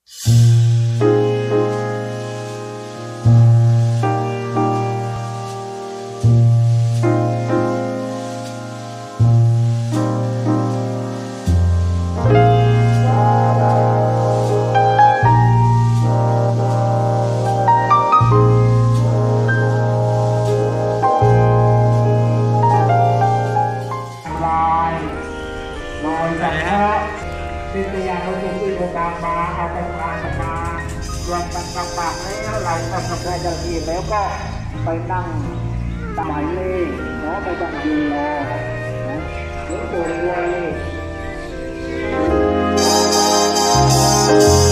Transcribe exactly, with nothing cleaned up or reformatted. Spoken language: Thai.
ที่ตัวอย่างเราจะคุยกับการมาเอาไปทานมารวมกันกับปากแล้วเราทำกาแฟจะกินแล้วก็ไปนั่งสมัยนี้เนาะไปต้องยืนรอหรือตัวเอง